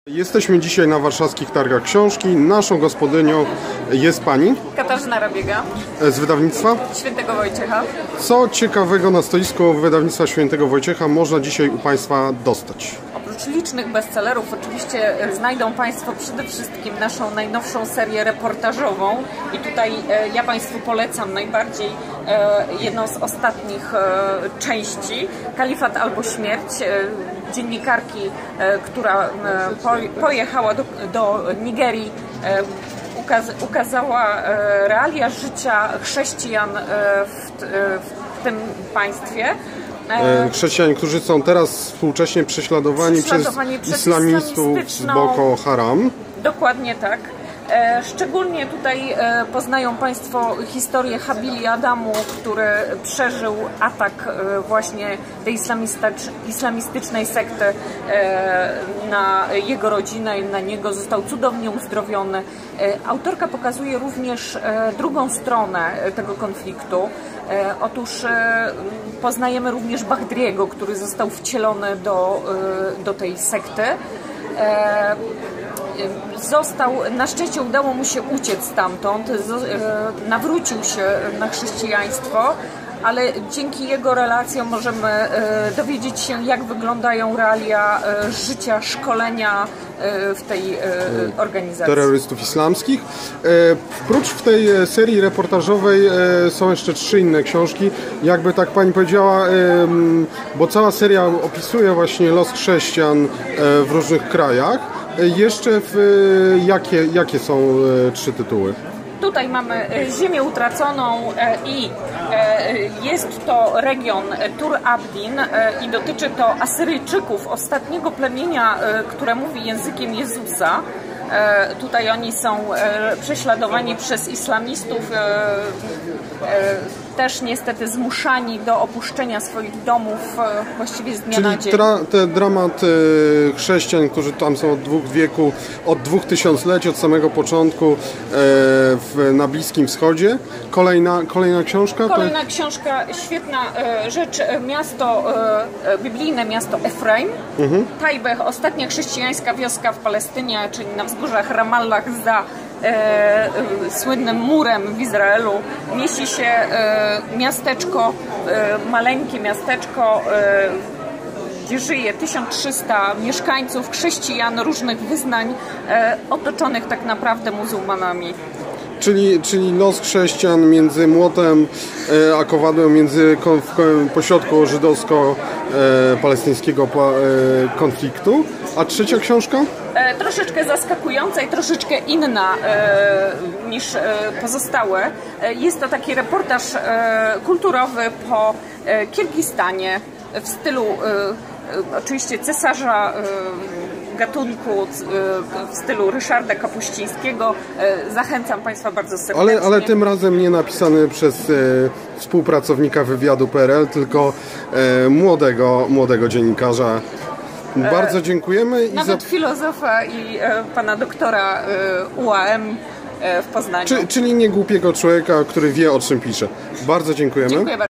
Jesteśmy dzisiaj na warszawskich targach książki. Naszą gospodynią jest pani Katarzyna Rabiega z wydawnictwa Świętego Wojciecha. Co ciekawego na stoisku wydawnictwa Świętego Wojciecha można dzisiaj u państwa dostać? Oprócz licznych bestsellerów oczywiście znajdą państwo przede wszystkim naszą najnowszą serię reportażową i tutaj ja państwu polecam najbardziej jedną z ostatnich części, Kalifat albo śmierć, dziennikarki, która pojechała do Nigerii, ukazała realia życia chrześcijan w tym państwie. Chrześcijan, którzy są teraz współcześnie prześladowani przez islamistów z Boko Haram. Dokładnie tak. Szczególnie tutaj poznają państwo historię Habili Adamu, który przeżył atak właśnie tej islamistycznej sekty na jego rodzinę i na niego. Został cudownie uzdrowiony. Autorka pokazuje również drugą stronę tego konfliktu. Otóż poznajemy również Bahdriego, który został wcielony do tej sekty. Na szczęście udało mu się uciec stamtąd, nawrócił się na chrześcijaństwo, ale dzięki jego relacjom możemy dowiedzieć się, jak wyglądają realia życia, szkolenia w tej organizacji. Terrorystów islamskich. Prócz w tej serii reportażowej są jeszcze 3 inne książki. Jakby tak pani powiedziała, bo cała seria opisuje właśnie los chrześcijan w różnych krajach. Jeszcze jakie są 3 tytuły? Tutaj mamy Ziemię Utraconą i jest to region Tur Abdin i dotyczy to Asyryjczyków, ostatniego plemienia, które mówi językiem Jezusa. Tutaj oni są prześladowani przez islamistów, też niestety zmuszani do opuszczenia swoich domów właściwie z dnia na dzień. Czyli dramat chrześcijan, którzy tam są od wieku, od 2000-leci, od samego początku na Bliskim Wschodzie. Kolejna książka? Kolejna książka, świetna rzecz, biblijne miasto Efraim. Tajbeh, ostatnia chrześcijańska wioska w Palestynie, czyli na wzgórzach Ramallah za słynnym murem w Izraelu, mieści się miasteczko, maleńkie miasteczko, gdzie żyje 1300 mieszkańców, chrześcijan różnych wyznań, otoczonych tak naprawdę muzułmanami. Czyli los chrześcijan między młotem a kowadłem, w pośrodku żydowsko-palestyńskiego konfliktu. A 3. książka? Troszeczkę zaskakująca i troszeczkę inna niż pozostałe. Jest to taki reportaż kulturowy po Kirgistanie w stylu oczywiście cesarza gatunku, w stylu Ryszarda Kapuścińskiego. Zachęcam państwa bardzo serdecznie. Ale tym razem nie napisany przez współpracownika wywiadu.pl, tylko młodego dziennikarza. Bardzo dziękujemy. Nawet filozofa i pana doktora UAM w Poznaniu. Czyli nie głupiego człowieka, który wie, o czym pisze. Bardzo dziękujemy. Dziękuję bardzo.